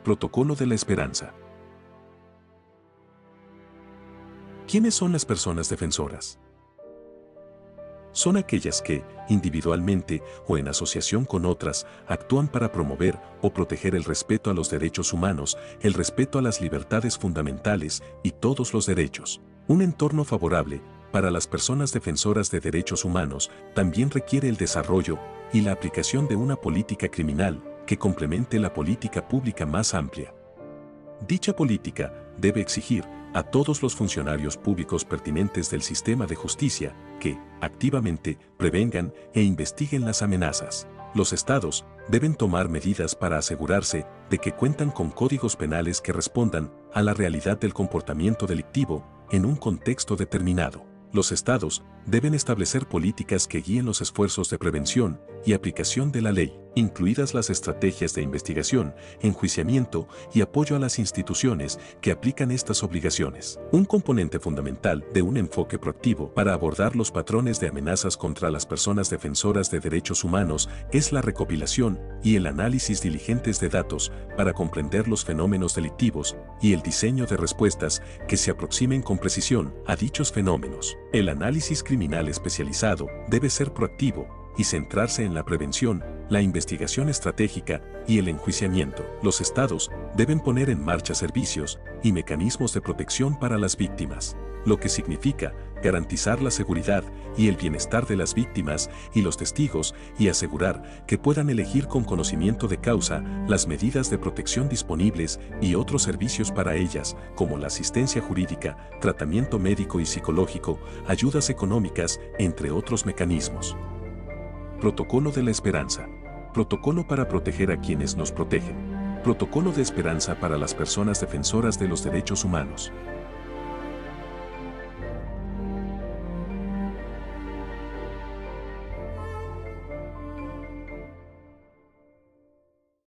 Protocolo de la Esperanza. ¿Quiénes son las personas defensoras? Son aquellas que, individualmente o en asociación con otras, actúan para promover o proteger el respeto a los derechos humanos, el respeto a las libertades fundamentales y todos los derechos. Un entorno favorable para las personas defensoras de derechos humanos también requiere el desarrollo y la aplicación de una política criminal que complemente la política pública más amplia. Dicha política debe exigir a todos los funcionarios públicos pertinentes del sistema de justicia que, activamente, prevengan e investiguen las amenazas. Los estados deben tomar medidas para asegurarse de que cuentan con códigos penales que respondan a la realidad del comportamiento delictivo en un contexto determinado. Los estados deben establecer políticas que guíen los esfuerzos de prevención y aplicación de la ley, incluidas las estrategias de investigación, enjuiciamiento y apoyo a las instituciones que aplican estas obligaciones. Un componente fundamental de un enfoque proactivo para abordar los patrones de amenazas contra las personas defensoras de derechos humanos es la recopilación y el análisis diligentes de datos para comprender los fenómenos delictivos y el diseño de respuestas que se aproximen con precisión a dichos fenómenos. El análisis criminal especializado debe ser proactivo y centrarse en la prevención, la investigación estratégica y el enjuiciamiento. Los estados deben poner en marcha servicios y mecanismos de protección para las víctimas, lo que significa garantizar la seguridad y el bienestar de las víctimas y los testigos y asegurar que puedan elegir con conocimiento de causa las medidas de protección disponibles y otros servicios para ellas, como la asistencia jurídica, tratamiento médico y psicológico, ayudas económicas, entre otros mecanismos. Protocolo de la Esperanza. Protocolo para proteger a quienes nos protegen. Protocolo de esperanza para las personas defensoras de los derechos humanos.